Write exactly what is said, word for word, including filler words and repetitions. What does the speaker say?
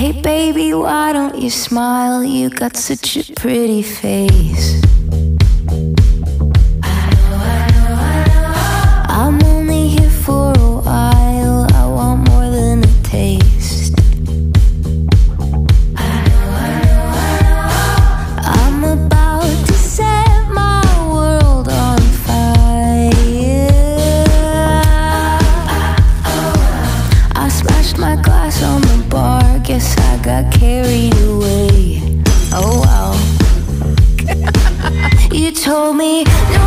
Hey baby, why don't you smile? You got such a pretty face. I'm only here for a while. I want more than a taste. I'm about to set my world on fire. I smashed my glass on the bar. Guess I got carried away. Oh wow. You told me no.